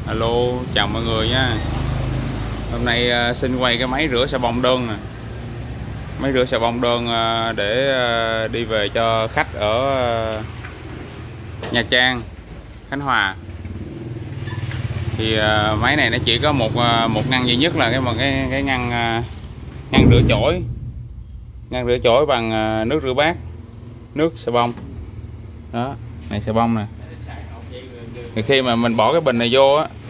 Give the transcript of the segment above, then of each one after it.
Alo, chào mọi người nha. Hôm nay xin quay cái máy rửa xà bông đơn nè. Máy rửa xà bông đơn để đi về cho khách ở Nha Trang, Khánh Hòa. Thì máy này nó chỉ có một ngăn duy nhất là cái ngăn rửa chổi. Ngăn rửa chổi bằng nước rửa bát, nước xà bông. Đó, này xà bông nè. Thì khi mà mình bỏ cái bình này vô á,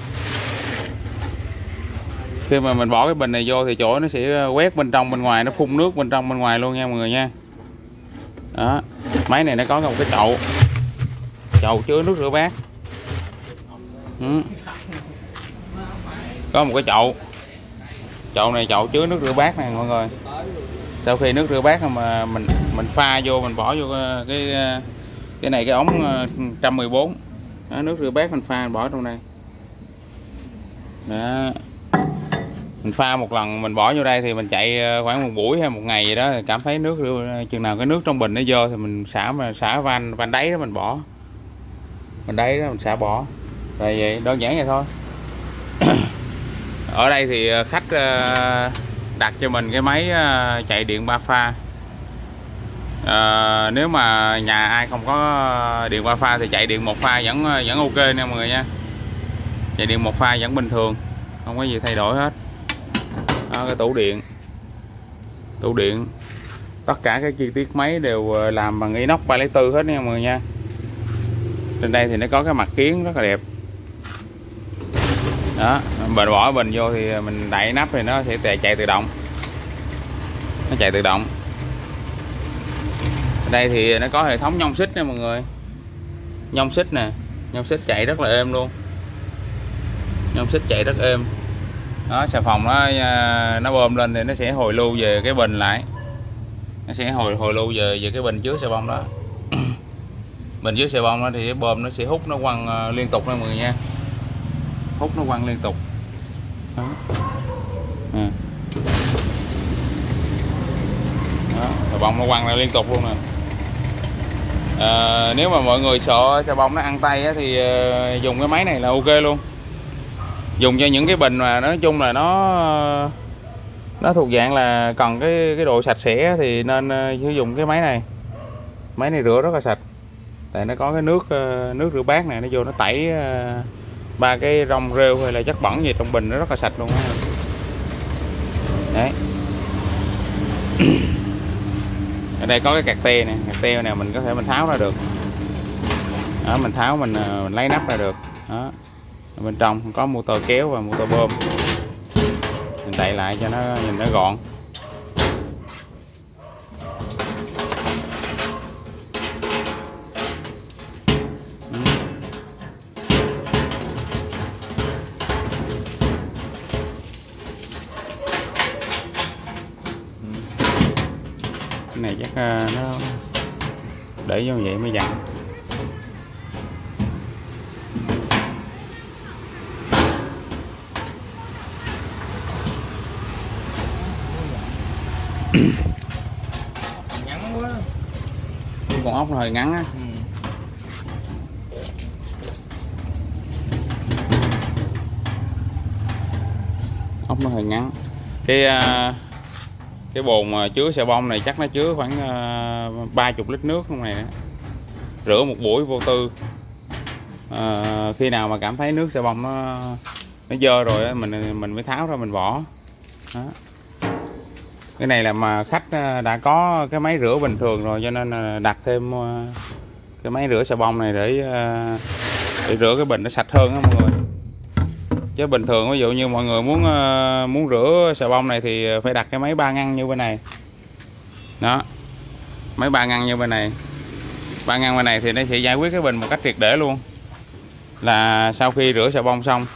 khi mà mình bỏ cái bình này vô thì chổi nó sẽ quét bên trong bên ngoài, nó phun nước bên trong bên ngoài luôn nha mọi người nha. Đó, máy này nó có một cái chậu chứa nước rửa bát. Có một cái chậu này, chậu chứa nước rửa bát này mọi người. Sau khi nước rửa bát mà mình pha vô, mình bỏ vô cái này, cái ống 114. Đó, nước rửa bát mình pha mình bỏ trong đây. Đó, mình pha một lần mình bỏ vô đây thì mình chạy khoảng một buổi hay một ngày gì đó, thì cảm thấy nước chừng nào cái nước trong bình nó vô thì mình xả van đáy đó mình bỏ, mình đáy đó mình xả bỏ. Rồi vậy đơn giản vậy thôi. Ở đây thì khách đặt cho mình cái máy chạy điện 3 pha. Nếu mà nhà ai không có điện 3 pha thì chạy điện 1 pha vẫn ok nha mọi người nha. Chạy điện 1 pha vẫn bình thường, không có gì thay đổi hết. Đó, cái tủ điện tất cả các chi tiết máy đều làm bằng inox 304 hết nha mọi người nha. Trên đây thì nó có cái mặt kiến rất là đẹp. Đó, mình bỏ bình vô thì mình đậy nắp thì nó sẽ chạy tự động, nó chạy tự động. Ở đây thì nó có hệ thống nhông xích nha mọi người, nhông xích nè, nhông xích chạy rất là êm luôn, nhông xích chạy rất êm. Đó, xà phòng nó bơm lên thì nó sẽ hồi lưu về cái bình lại, nó sẽ hồi lưu về cái bình chứa xà bông đó. Bình chứa xà bông đó thì cái bơm nó sẽ hút, nó quăng liên tục nha mọi người nha, hút nó quăng liên tục. Đó. Đó, xà bông nó quăng ra liên tục luôn nè. Nếu mà mọi người sợ xà bông nó ăn tay á, thì dùng cái máy này là ok luôn. Dùng cho những cái bình mà nói chung là nó thuộc dạng là cần cái độ sạch sẽ thì nên sử dụng cái máy này. Máy này rửa rất là sạch, tại nó có cái nước rửa bát này, nó vô nó tẩy ba cái rong rêu hay là chất bẩn gì trong bình, nó rất là sạch luôn đó. Đấy. Ở đây có cái cạc te nè, cạc te này mình có thể mình tháo ra được. Đó, mình tháo mình lấy nắp ra được. Đó. Bên trong có motor kéo và motor bơm, mình đậy lại cho nó nhìn nó gọn. Cái này chắc nó để vô vậy mới dặn. Ngắn quá, Con ốc nó hơi ngắn á. Ốc nó hơi ngắn. Cái bồn mà chứa xà bông này chắc nó chứa khoảng 30 lít nước trong này. Rửa một buổi vô tư. Khi nào mà cảm thấy nước xà bông nó dơ rồi mình mới tháo ra mình bỏ. Đó. Cái này là mà khách đã có cái máy rửa bình thường rồi, cho nên đặt thêm cái máy rửa xà bông này để rửa cái bình nó sạch hơn đó mọi người. Chứ bình thường ví dụ như mọi người muốn rửa xà bông này thì phải đặt cái máy 3 ngăn như bên này. Đó, máy 3 ngăn như bên này. 3 ngăn bên này thì nó sẽ giải quyết cái bình một cách triệt để luôn. Là sau khi rửa xà bông xong,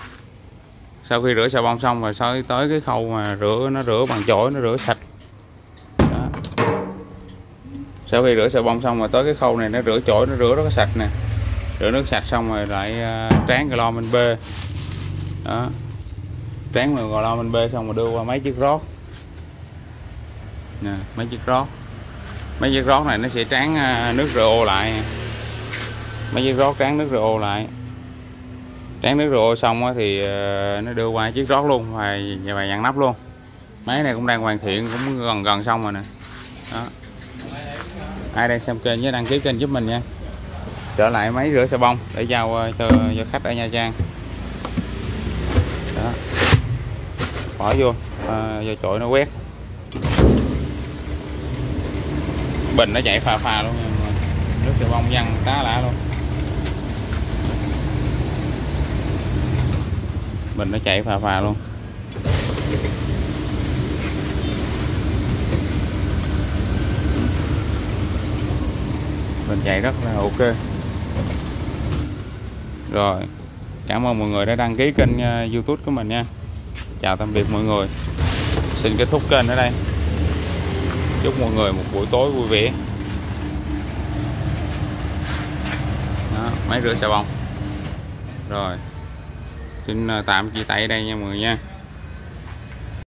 rồi tới cái khâu mà rửa bằng chổi, nó rửa sạch. Đó. Sau khi rửa xà bông xong rồi tới cái khâu này nó rửa chổi, nó rửa rất là sạch nè. Rửa nước sạch xong rồi lại tráng cái lo bên B. Đó, tráng rồi lo bên B xong rồi đưa qua máy chiếc rót nè, máy chiếc rót này nó sẽ tráng nước RO lại. Máy chiếc rót tráng nước RO lại. tráng nước rửa xong á thì nó đưa qua chiếc rót luôn và dặn nắp luôn. Máy này cũng đang hoàn thiện, cũng gần xong rồi nè. Đó. Ai đang xem kênh nhớ đăng ký kênh giúp mình nha. Trở lại máy rửa xà bông để giao cho khách ở Nha Trang. Đó. Bỏ vô chổi nó quét. Bình nó chạy pha luôn nha. Nước xà bông văng tá lạ luôn. Bình nó chạy pha luôn. Bình chạy rất là ok. Rồi, cảm ơn mọi người đã đăng ký kênh YouTube của mình nha. Chào tạm biệt mọi người. Xin kết thúc kênh ở đây. Chúc mọi người một buổi tối vui vẻ. Đó, máy rửa xà bông. Rồi, xin tạm chia tay ở đây nha mọi người nha.